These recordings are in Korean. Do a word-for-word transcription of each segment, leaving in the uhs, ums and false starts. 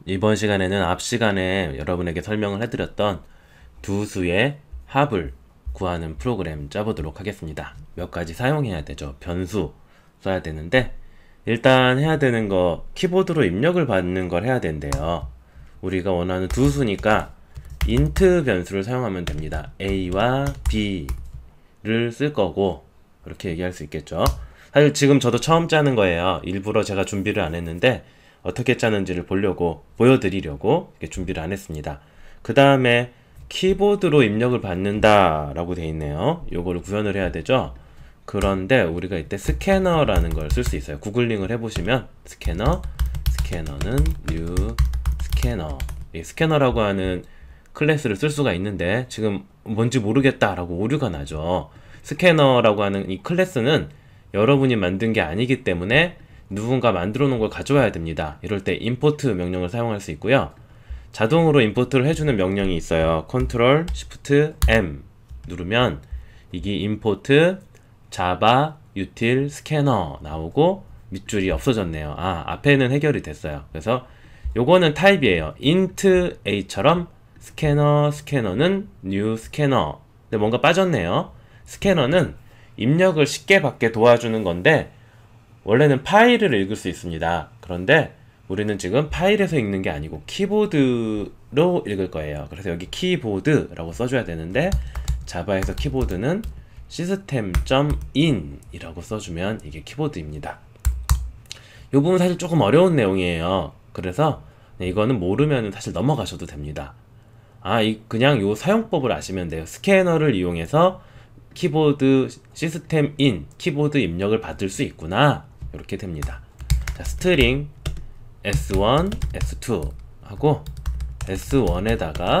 이번 시간에는 앞 시간에 여러분에게 설명을 해드렸던 두 수의 합을 구하는 프로그램 짜보도록 하겠습니다. 몇 가지 사용해야 되죠. 변수 써야 되는데 일단 해야 되는 거 키보드로 입력을 받는 걸 해야 된대요. 우리가 원하는 두 수니까 int 변수를 사용하면 됩니다. a와 b를 쓸 거고 그렇게 얘기할 수 있겠죠. 사실 지금 저도 처음 짜는 거예요. 일부러 제가 준비를 안 했는데 어떻게 짜는지를 보려고 보여드리려고 이렇게 준비를 안 했습니다. 그 다음에 키보드로 입력을 받는다 라고 되어 있네요. 요거를 구현을 해야 되죠. 그런데 우리가 이때 스캐너라는 걸 쓸 수 있어요. 구글링을 해보시면 스캐너, 스캐너는 new 스캐너, 이 스캐너라고 하는 클래스를 쓸 수가 있는데 지금 뭔지 모르겠다 라고 오류가 나죠. 스캐너라고 하는 이 클래스는 여러분이 만든 게 아니기 때문에 누군가 만들어 놓은 걸 가져와야 됩니다. 이럴 때 import 명령을 사용할 수 있고요. 자동으로 임포트를 해주는 명령이 있어요. 컨트롤 쉬프트 엠 누르면 이게 import java util scanner 나오고 밑줄이 없어졌네요. 아, 앞에는 해결이 됐어요. 그래서 요거는 타입이에요. int a처럼 스캐너 스캐너는 new 스캐너. 근데 뭔가 빠졌네요. 스캐너는 입력을 쉽게 받게 도와주는 건데 원래는 파일을 읽을 수 있습니다. 그런데 우리는 지금 파일에서 읽는 게 아니고 키보드로 읽을 거예요. 그래서 여기 키보드라고 써줘야 되는데 자바에서 키보드는 system.in 이라고 써주면 이게 키보드입니다. 이 부분 사실 조금 어려운 내용이에요. 그래서 이거는 모르면 사실 넘어가셔도 됩니다. 아, 이 그냥 요 사용법을 아시면 돼요. 스캐너를 이용해서 키보드 시스템인 키보드 입력을 받을 수 있구나. 이렇게 됩니다. 자, 스트링 에스 원, 에스 투 하고 에스 원에다가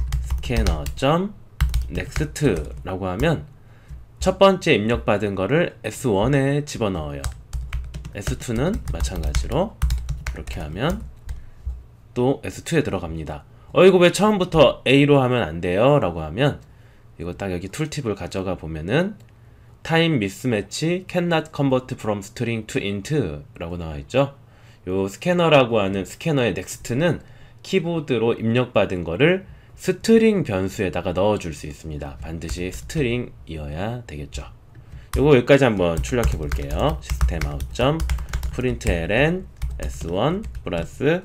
scanner.next 라고 하면 첫 번째 입력받은 거를 에스 원에 집어넣어요. 에스 투는 마찬가지로 이렇게 하면 또 에스 투에 들어갑니다. 어 이거 왜 처음부터 A로 하면 안 돼요? 라고 하면 이거 딱 여기 툴팁을 가져가 보면은 time mismatch cannot convert from string to int 라고 나와 있죠. 요 스캐너라고 하는 스캐너의 넥스트는 키보드로 입력받은 거를 스트링 변수에다가 넣어줄 수 있습니다. 반드시 스트링이어야 되겠죠. 요거 여기까지 한번 출력해 볼게요. 시스템 아웃 점 println 에스 원 플러스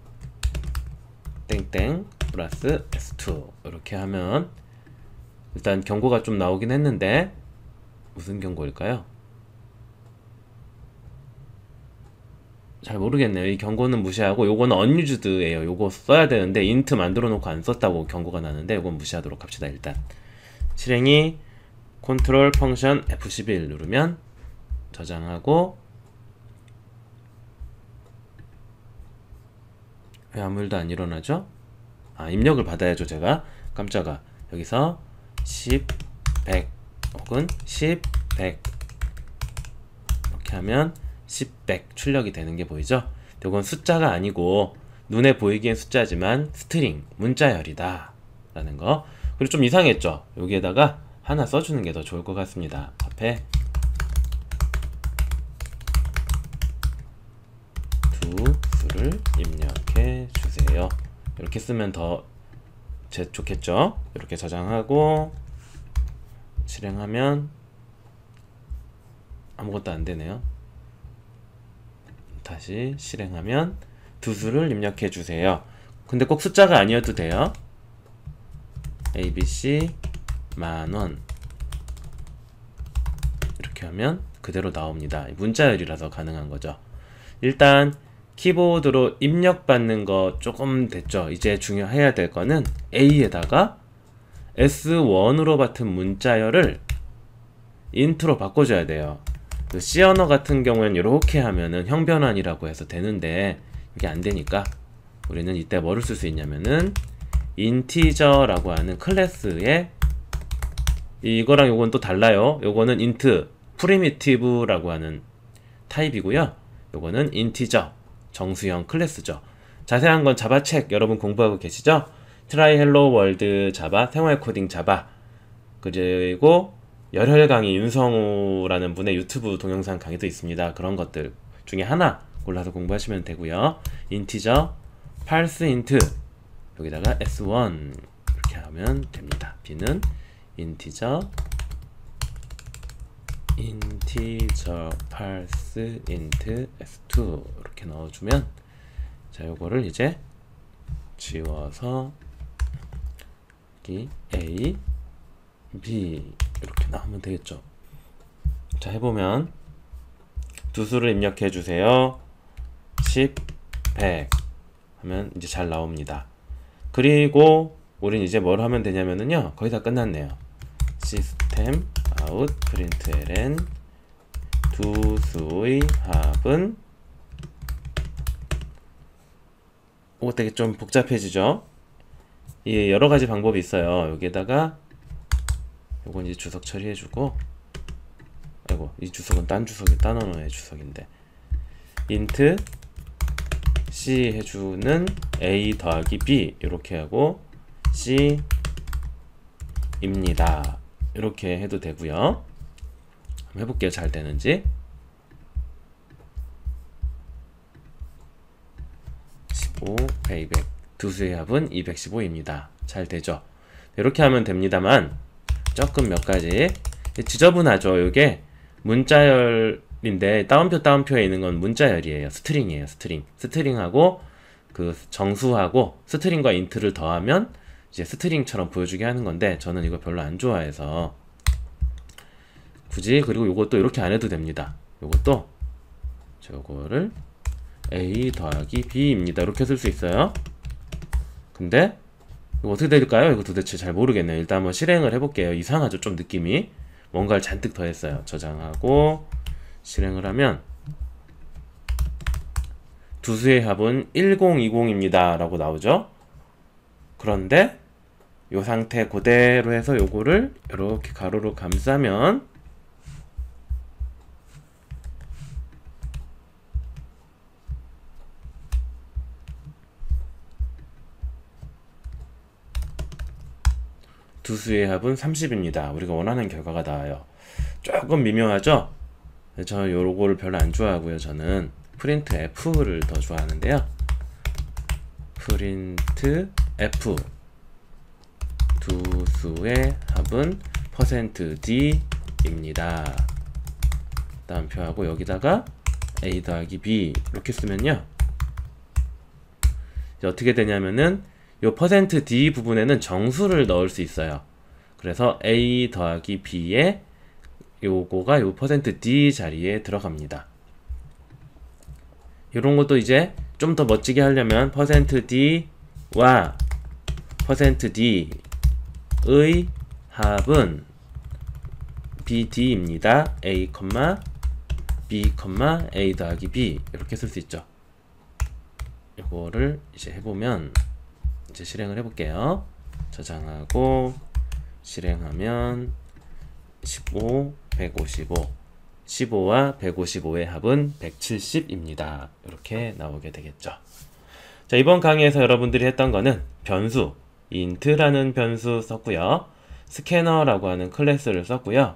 땡땡 플러스 에스 투 이렇게 하면 일단 경고가 좀 나오긴 했는데 무슨 경고일까요? 잘 모르겠네요. 이 경고는 무시하고 요거는 unUsed예요. 요거 써야 되는데 int 만들어 놓고 안 썼다고 경고가 나는데 요건 무시하도록 합시다. 일단 실행이 컨트롤 펑션 에프 십일 누르면 저장하고 왜 아무 일도 안 일어나죠? 아, 입력을 받아야죠. 제가 깜짝아 여기서 십, 백 혹은 십, 백 이렇게 하면 십, 백 출력이 되는 게 보이죠? 이건 숫자가 아니고 눈에 보이기엔 숫자지만 스트링, 문자열이다 라는 거. 그리고 좀 이상했죠? 여기에다가 하나 써주는 게 더 좋을 것 같습니다. 앞에 두 수를 입력해 주세요. 이렇게 쓰면 더 제, 좋겠죠? 이렇게 저장하고 실행하면 아무것도 안 되네요. 다시 실행하면 두 수를 입력해 주세요. 근데 꼭 숫자가 아니어도 돼요. 에이비씨 만원 이렇게 하면 그대로 나옵니다. 문자열이라서 가능한 거죠. 일단 키보드로 입력받는 거 조금 됐죠. 이제 중요해야 될 거는 A에다가 에스 원으로 받은 문자열을 int로 바꿔줘야 돼요. 그 C 언어 같은 경우에는 이렇게 하면은 형변환이라고 해서 되는데 이게 안 되니까 우리는 이때 뭐를 쓸 수 있냐면은 integer라고 하는 클래스에 이거랑 요건 또 달라요. 요거는 int primitive라고 하는 타입이고요. 요거는 integer 정수형 클래스죠. 자세한 건 자바 책 여러분 공부하고 계시죠? 트라이 헬로 월드 자바, 생활 코딩 자바, 그리고 열혈 강의 윤성우라는 분의 유튜브 동영상 강의도 있습니다. 그런 것들 중에 하나 골라서 공부하시면 되고요. 인티저 parse int 여기다가 에스 원 이렇게 하면 됩니다. b는 integer integer parse int 에스 투 이렇게 넣어주면 자 요거를 이제 지워서 여기 a b 이렇게 나오면 되겠죠. 자 해보면 두 수를 입력해 주세요. 십, 백 하면 이제 잘 나옵니다. 그리고 우린 이제 뭘 하면 되냐면은요 거의 다 끝났네요. 시스템 아웃 println 두 수의 합은 이거 되게 좀 복잡해지죠. 이 여러 가지 방법이 있어요. 여기에다가 요건 이제 주석 처리해주고, 아이고 이 주석은 딴 주석이 딴 언어의 주석인데 int c 해주는 a 더하기 b 이렇게 하고 c 입니다. 이렇게 해도 되고요. 한번 해볼게요. 잘 되는지. 십오, 백, 이백 두 수의 합은 이백십오입니다. 잘 되죠? 이렇게 하면 됩니다만 조금 몇 가지 지저분하죠. 이게 문자열인데 따옴표 따옴표에 있는 건 문자열이에요. 스트링이에요. 스트링. 스트링하고 그 정수하고 스트링과 인트를 더하면 이제 스트링처럼 보여주게 하는 건데 저는 이거 별로 안 좋아해서 굳이, 그리고 요것도 이렇게 안 해도 됩니다. 요것도 저거를 a 더하기 b입니다. 이렇게 쓸 수 있어요. 근데 이거 어떻게 될까요? 이거 도대체 잘 모르겠네요. 일단 한번 실행을 해볼게요. 이상하죠? 좀 느낌이. 뭔가를 잔뜩 더했어요. 저장하고 실행을 하면 두 수의 합은 천이십입니다 라고 나오죠. 그런데 이 상태 그대로 해서 요거를 이렇게 가로로 감싸면 두 수의 합은 삼십입니다. 우리가 원하는 결과가 나와요. 조금 미묘하죠? 저 요거를 별로 안 좋아하고요. 저는 프린트 f를 더 좋아하는데요. 프린트 f 두 수의 합은 %d입니다. 다음표하고 여기다가 a 더하기 b 이렇게 쓰면요. 이제 어떻게 되냐면은 요 %d 부분에는 정수를 넣을 수 있어요. 그래서 a 더하기 b에 요거가 요 %d 자리에 들어갑니다. 이런 것도 이제 좀 더 멋지게 하려면 %d와 %d의 합은 bd입니다. a, b, a 더하기 b 이렇게 쓸 수 있죠. 이거를 이제 해보면 이제 실행을 해볼게요. 저장하고 실행하면 십오, 백오십오 십오와 백오십오의 합은 백칠십입니다. 이렇게 나오게 되겠죠. 자, 이번 강의에서 여러분들이 했던 거는 변수 int라는 변수 썼고요. 스캐너라고 하는 클래스를 썼고요.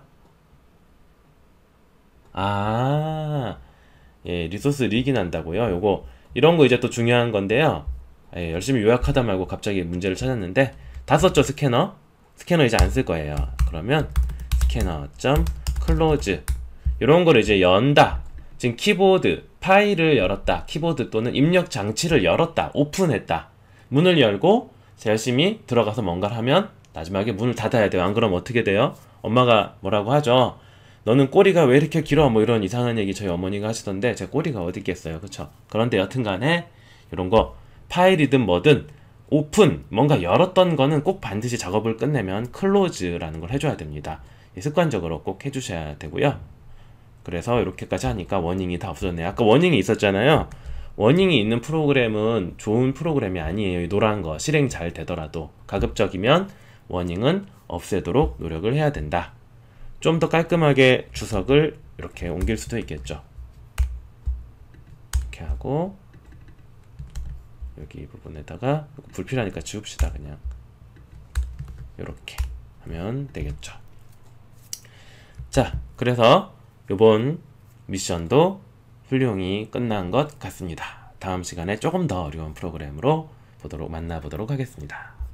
아, 예, 리소스 리기 난다고요. 요거 이런 거 이제 또 중요한 건데요. 예, 열심히 요약하다 말고 갑자기 문제를 찾았는데 다 썼죠. 스캐너. 스캐너 이제 안 쓸 거예요. 그러면 스캐너 점 클로즈 이런 거를 이제 연다. 지금 키보드 파일을 열었다. 키보드 또는 입력 장치를 열었다. 오픈했다. 문을 열고 열심히 들어가서 뭔가를 하면 마지막에 문을 닫아야 돼요. 안 그러면 어떻게 돼요? 엄마가 뭐라고 하죠? 너는 꼬리가 왜 이렇게 길어? 뭐 이런 이상한 얘기 저희 어머니가 하시던데 제 꼬리가 어디 있겠어요. 그쵸? 그런데 여튼간에 이런 거 파일이든 뭐든 오픈, 뭔가 열었던 거는 꼭 반드시 작업을 끝내면 클로즈라는 걸 해줘야 됩니다. 습관적으로 꼭 해주셔야 되고요. 그래서 이렇게까지 하니까 워닝이 다 없어졌네요. 아까 워닝이 있었잖아요. 워닝이 있는 프로그램은 좋은 프로그램이 아니에요. 이 노란 거 실행 잘 되더라도 가급적이면 워닝은 없애도록 노력을 해야 된다. 좀 더 깔끔하게 주석을 이렇게 옮길 수도 있겠죠. 이렇게 하고 여기 이 부분에다가 불필요하니까 지웁시다. 그냥 이렇게 하면 되겠죠. 자, 그래서 이번 미션도 훌륭히 끝난 것 같습니다. 다음 시간에 조금 더 어려운 프로그램으로 보도록 만나보도록 하겠습니다.